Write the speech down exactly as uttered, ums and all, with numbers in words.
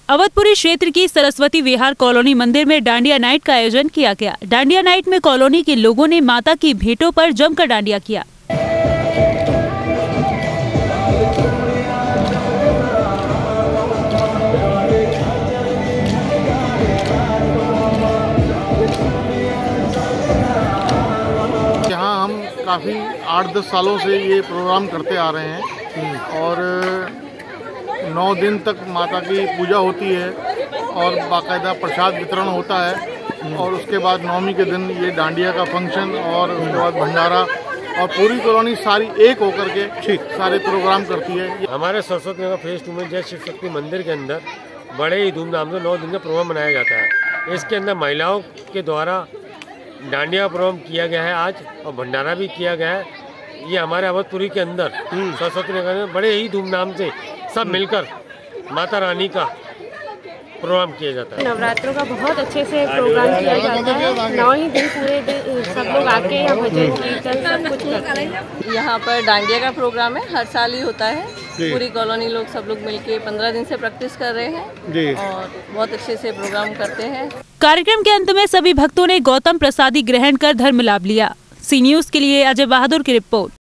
अवधपुरी क्षेत्र की सरस्वती विहार कॉलोनी मंदिर में डांडिया नाइट का आयोजन किया गया। डांडिया नाइट में कॉलोनी के लोगों ने माता की भेंटों पर जमकर डांडिया किया। यहाँ हम काफ़ी आठ दस सालों से ये प्रोग्राम करते आ रहे हैं और नौ दिन तक माता की पूजा होती है और बाकायदा प्रसाद वितरण होता है और उसके बाद नवमी के दिन ये डांडिया का फंक्शन और उसके बाद भंडारा और पूरी कॉलोनी सारी एक होकर के ठीक सारे प्रोग्राम करती है। हमारे सरस्वती नगर फेज टू में जय शिव शक्ति मंदिर के अंदर बड़े ही धूमधाम से नौ दिन का प्रोग्राम मनाया जाता है। इसके अंदर महिलाओं के द्वारा डांडिया प्रोग्राम किया गया है आज और भंडारा भी किया गया है। ये हमारे अवधपुरी के अंदर सरस्वती नगर में बड़े ही धूमधाम से सब मिलकर माता रानी का प्रोग्राम किया जाता है। नवरात्रों का बहुत अच्छे से प्रोग्राम किया जाता है। नौ ही दिन पूरे दिन सब लोग आके यहाँ भजन कीर्तन सब कुछ करते हैं। यहाँ पर डांडिया का प्रोग्राम है, हर साल ही होता है। पूरी कॉलोनी लोग सब लोग मिलके पंद्रह दिन से प्रैक्टिस कर रहे हैं और बहुत अच्छे से प्रोग्राम करते हैं। कार्यक्रम के अंत में सभी भक्तों ने गौतम प्रसादी ग्रहण कर धर्म लाभ लिया। सी न्यूज़ के लिए अजय बहादुर की रिपोर्ट।